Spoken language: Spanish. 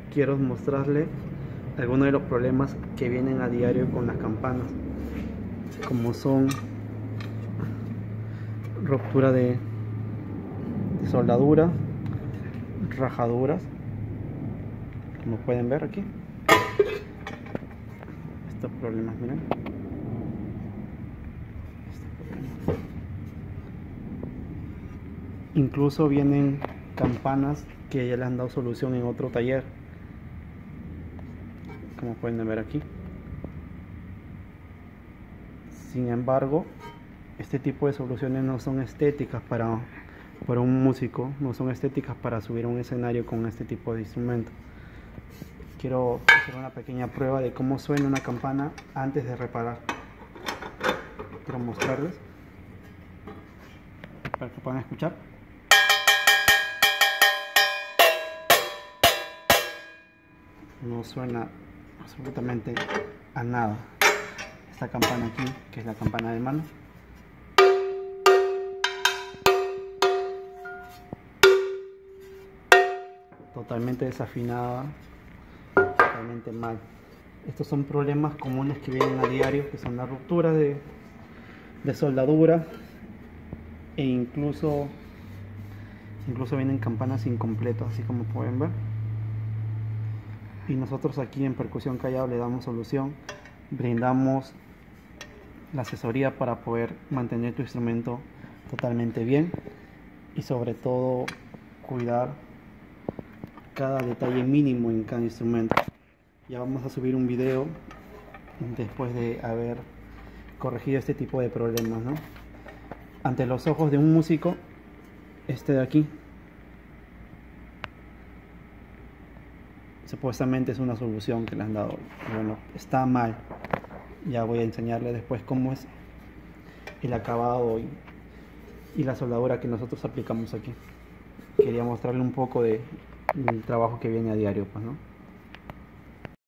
quiero mostrarle algunos de los problemas que vienen a diario con las campanas, como son ruptura de soldadura, rajaduras, como pueden ver aquí. Estos problemas, miren. Incluso vienen campanas que ya le han dado solución en otro taller, como pueden ver aquí. Sin embargo, este tipo de soluciones no son estéticas para un músico, no son estéticas para subir a un escenario con este tipo de instrumento. Quiero hacer una pequeña prueba de cómo suena una campana antes de reparar. Quiero mostrarles para que puedan escuchar. No suena absolutamente a nada. Esta campana aquí, que es la campana de mano, totalmente desafinada, totalmente mal. Estos son problemas comunes que vienen a diario, que son la ruptura de soldadura, e incluso vienen campanas incompletas, así como pueden ver. Y nosotros aquí en Percusión Callao le damos solución, brindamos la asesoría para poder mantener tu instrumento totalmente bien y sobre todo cuidar cada detalle mínimo en cada instrumento. Ya vamos a subir un video después de haber corregido este tipo de problemas, ¿no? Ante los ojos de un músico, este de aquí supuestamente es una solución que le han dado. Bueno, está mal. Ya voy a enseñarle después cómo es el acabado y la soldadura que nosotros aplicamos aquí. Quería mostrarle un poco del trabajo que viene a diario, pues, ¿no?